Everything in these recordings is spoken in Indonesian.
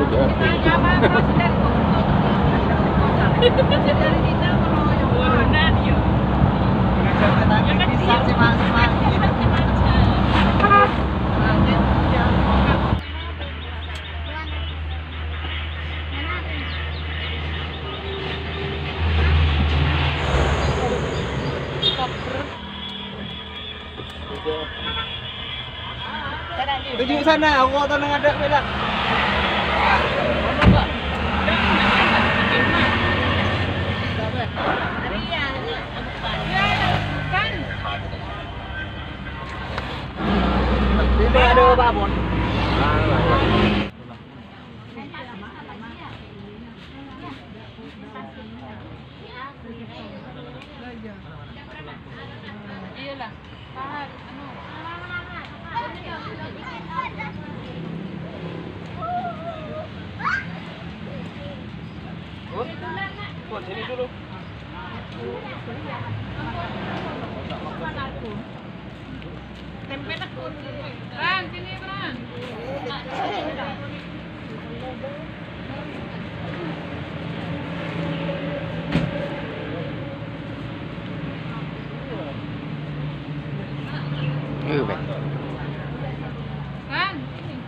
Tuju sana, aku kota nang ada bela. Tidak ada babon. Iyalah. Buat sini dulu. Tempe tekun. Ran, sini Ran. Baik. Ran,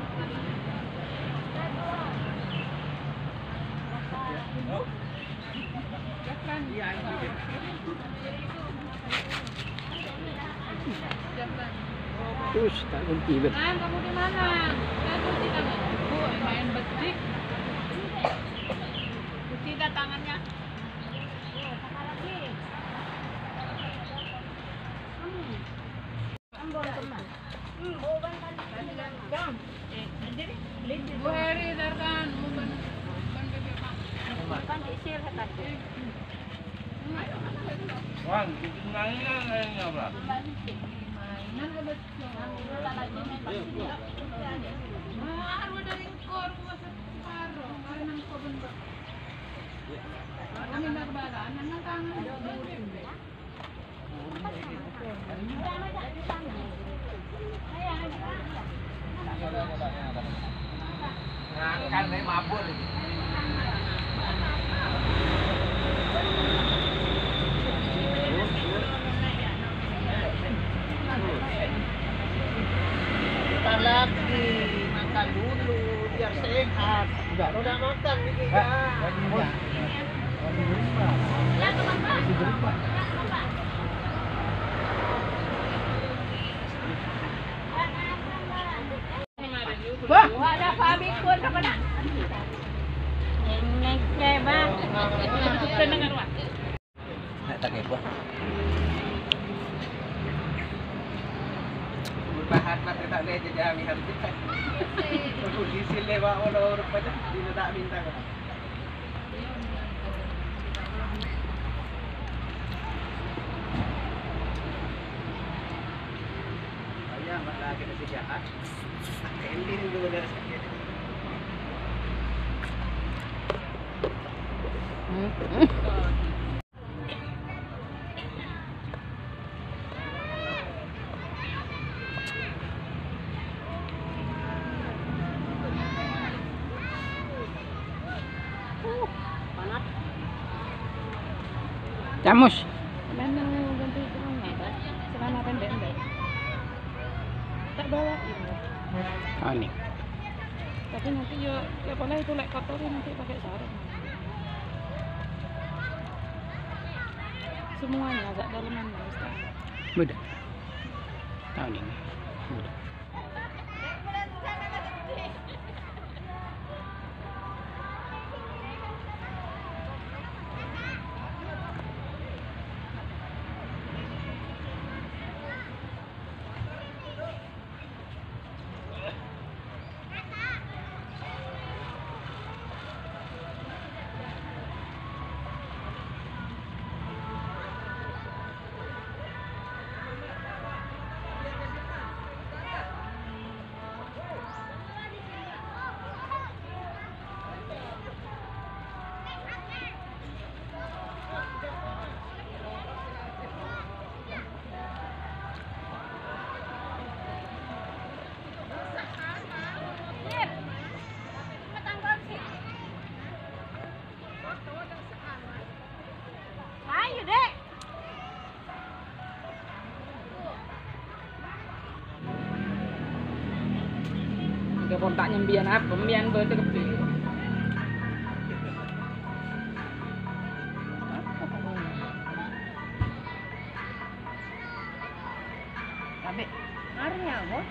Terus tak kunci bet. Ran, kamu di mana? Saya kunci tangan. Bu, main betik. Kunci dah tangannya. Bu Heri, Darkan, bukan bebek Pak. Bukan isir tadi. Wan, mainnya kayaknya apa? Mainan ke betul. Baru dari kor rumah separuh, karena kau bentuk. Kami nak balan, nang tangan. Kan saya mabur. Lagi makan dulu biar sehat. Enggak udah makan nih kita. Wah, ada pamikun apa nak? Nek bang. Senengan wah. Nak tak kepo. Bahan mati tak boleh jadi kami harus cepat. Polisi lewat orang pada dia tak minta kan. Ayah malah kena sejahat. Ending dulu dari sakit. Camus. Mana ganti celana pendek. Tak bawa ini. Oh ini. Tapi nanti ya boleh itu lek kotor nanti pakai sarung. Semuanya agak dalaman Ustaz. Mudah. Tahun ini. Mudah. kontaknya mbian apa? Mbian betul kepi. Tapi arnya kok.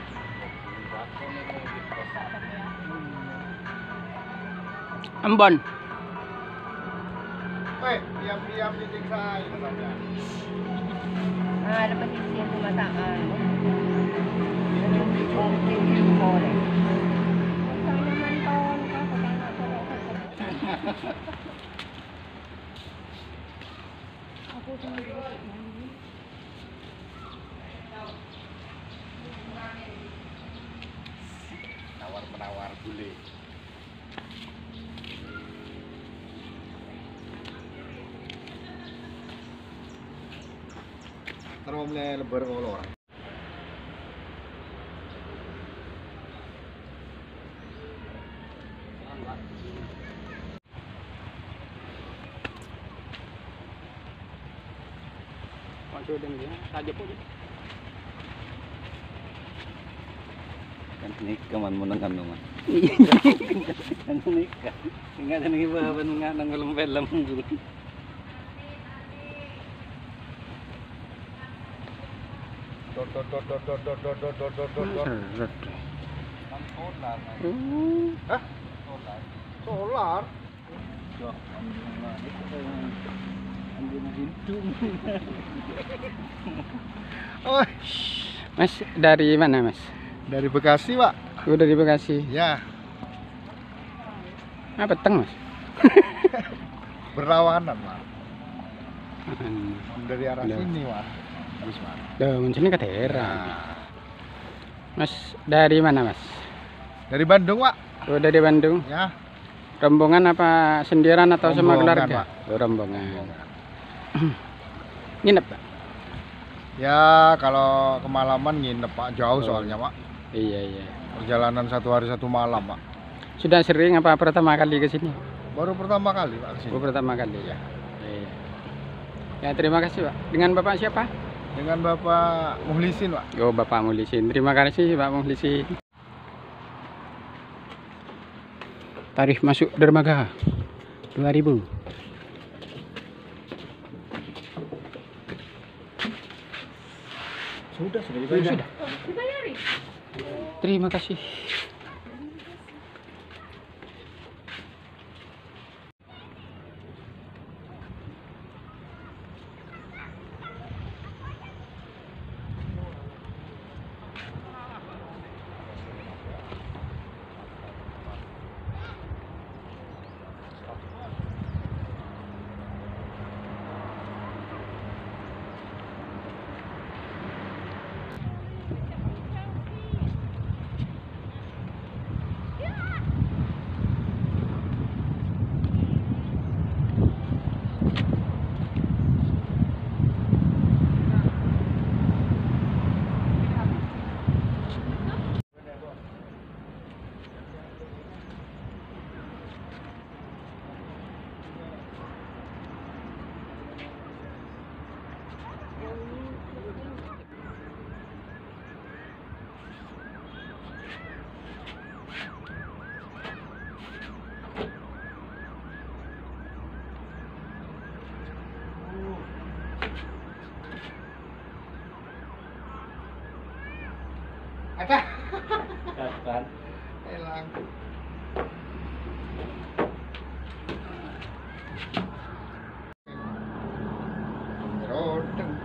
Ambon. Weh, diam-diam disiksa itu sampean. Ah, dapat isi pemataan. Mungkin boleh. Saya mantauan kok aku cuma Nawar-menawar bule. Terus mulai lebar kalau orang. Masuk dengan dia, tajuk pun. Kan nikah man mo nang ano man. Kan nikah. Nga na nang iba ban nga nang lumpel lang dulu. Solar. Hah? Solar? Oh, Mas, dari mana, Mas? dari Bekasi, Pak. Oh, dari Bekasi. Ya, Apa peteng, Mas? berlawanan, Pak. Hmm. Dari arah Ya. sini, Pak. Habis, Pak. Loh, sini ke daerah. Nah, Mas, dari mana, Mas? dari Bandung, Pak. Oh, dari Bandung. Ya, Rombongan apa sendirian atau sama Rombongan, keluarga? Pak. Oh, rombongan. Nginep, Pak? ya kalau kemalaman nginep, Pak. Jauh soalnya, Pak. Iya, iya. Perjalanan 1 hari 1 malam, Pak. Sudah sering apa pertama kali ke sini? Baru pertama kali, Pak, kesini. Oh, pertama kali ya. Iya. Ya, terima kasih, Pak. Dengan Bapak siapa? Dengan Bapak Muhlisin, Pak. Oh, Bapak Muhlisin. Terima kasih, Pak Muhlisin. Tarif masuk dermaga 2000. Sudah Sudah. Terima kasih. Ada. Kan. Hilang. Rodeng.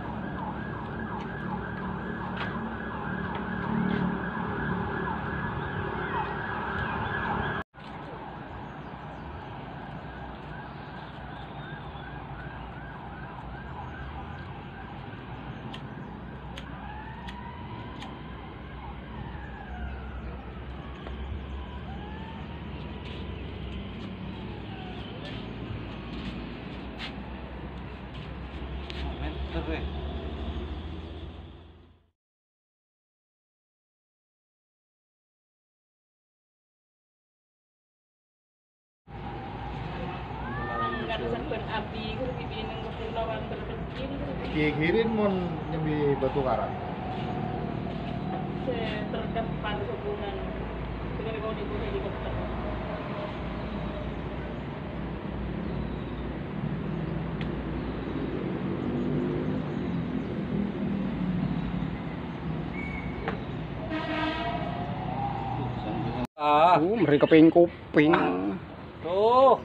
Kikirin mon nyembi batu karang. Terdepan hubungan Ah, Mereka pengen kuping. tuh.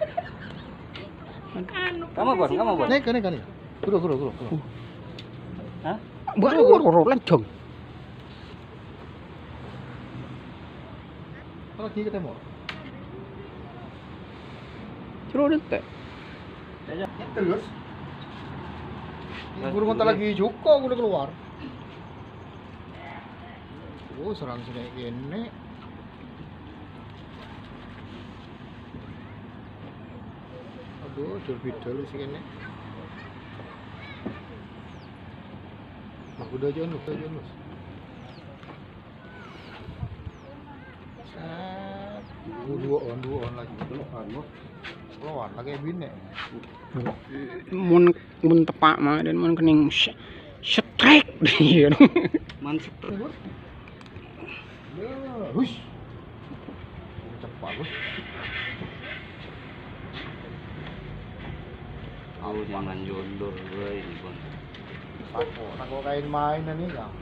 Kamu bon. Naik kan nih. Guru. Hah? Baru lancung. Kalau lagi ketemu. Curo dete. Terus. Guru kontak lagi juga, udah keluar. Oh, serang sini gini. Aduh, jol sih gini. Aku udah jonus. Set. Dua on lagi. Keluar lagi bine. Mun tepak mah dan mun kening strike dia. Mantap. Hush. Cepat, Bos. Aku jangan jondor gue ini bon. Aku kain mainan nih ya.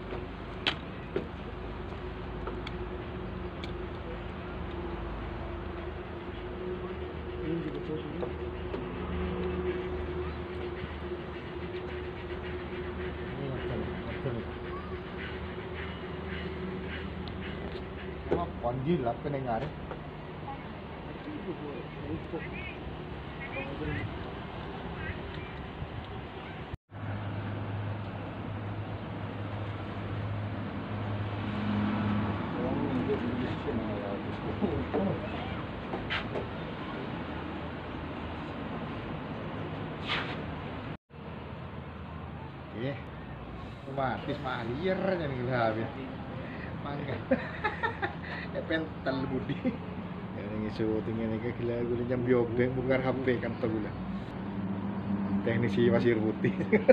Còn ghi lắm cái này ngài đấy. Yeah. Otomatis mahir nya nih habis. Mangga. Pental budi. Ini syuting ini kayak gila gue jam biobeng bukan HP kan tuh gula. Teknisi pasir putih.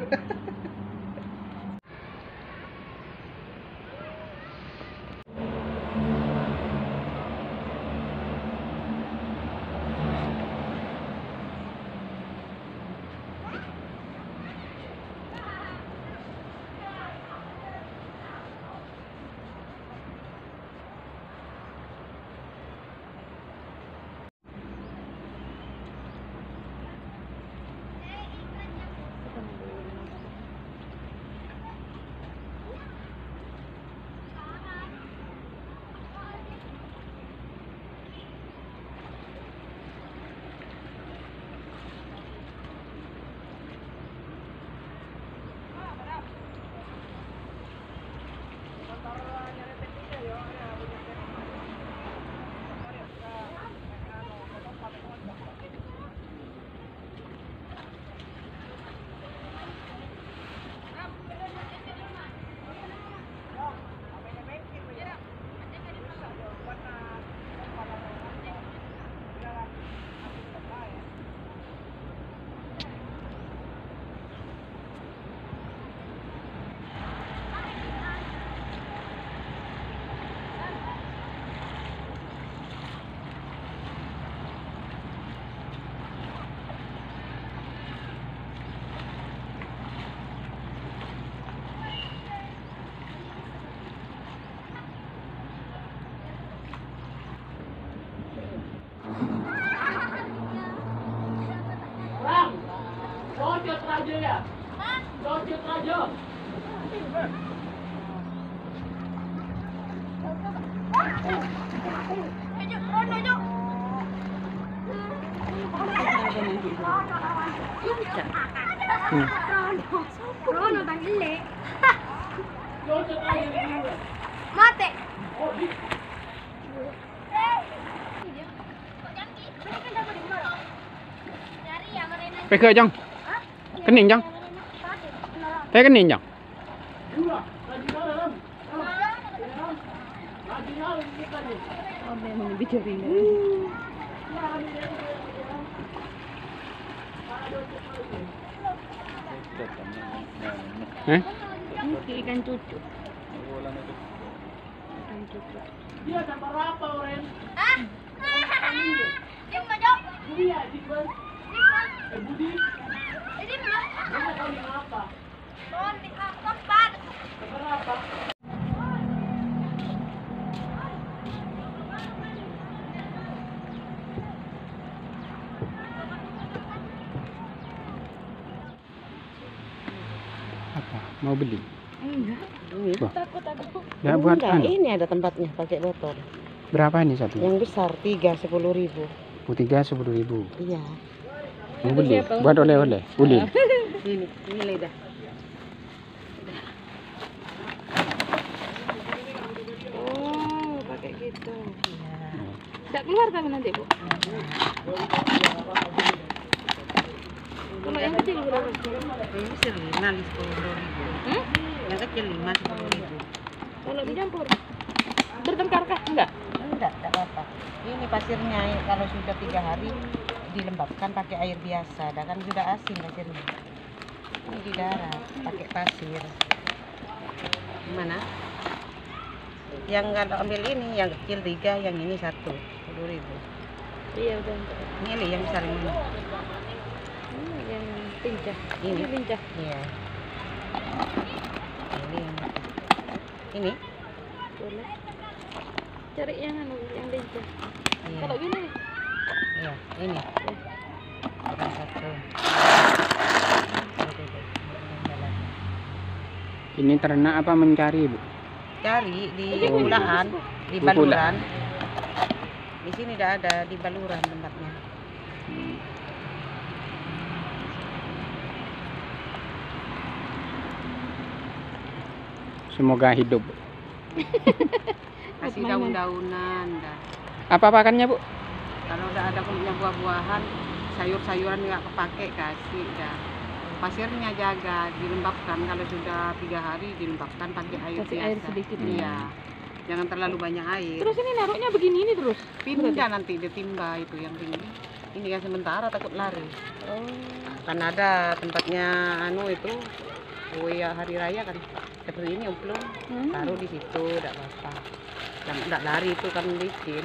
Rono tangille. Mate. Peke Jong. Kening Jong. Teh kening Jong. Ikan cucu. Apa? Mau beli? Enggak. Wah. Takut aku. Ya buat Enggak, anu. ini ada tempatnya pakai botol. Berapa ini satu? Yang besar 3 10.000. Oh, 3 10.000. Iya. Mau beli? Buat oleh-oleh. Ulin. Ini lidah. Oh, pakai gitu. Iya. Tidak keluar tapi nanti, Bu. Kalau yang kecil berapa? Ini besar 5 10.000. Hmm? Yang kecil 5 10.000. Kalau dicampur bertengkarkah? Enggak. Enggak apa-apa. Ini pasirnya kalau sudah 3 hari dilembabkan pakai air biasa, dah kan sudah asin pasirnya. Ini di darat pakai pasir. Gimana? Yang kalau ambil ini yang kecil 3, yang ini 1 10.000. Iya udah. Ini li yang besar ini. Yang lincah. Ini. Lincah. Iya. Ini. Boleh. Cari yang anu, yang lincah. Iya. Kalau gini, Iya, ini. Bukan 1. Ini ternak apa mencari, Bu? Cari di Oh, iya. Pulaan, di Pulaan. Baluran. Di sini tidak ada, di Baluran tempatnya. Semoga hidup. Kasih mainan. daun-daunan dah. Apa pakannya, Bu? Kalau udah ada punya buah-buahan, sayur-sayuran nggak kepake kasih dah. Pasirnya jaga, dilembabkan kalau sudah 3 hari dilembabkan pakai air Kasih biasa. air sedikit. Iya. Jangan terlalu banyak air. Terus ini naruhnya begini ini terus. Pindah nanti ditimba itu yang tinggi. Ini kan sementara takut lari. Oh. Kan ada tempatnya anu itu kue hari raya kan seperti ini umplung taruh di situ tidak apa-apa. Yang tidak lari itu kan licin.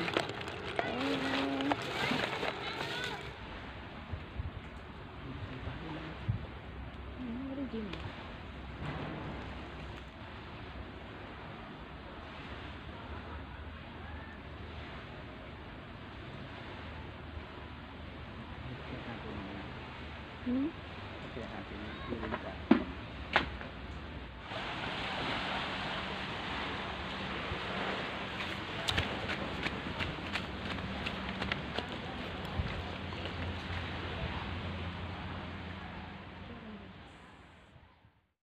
Hmm. Oke, hati ini.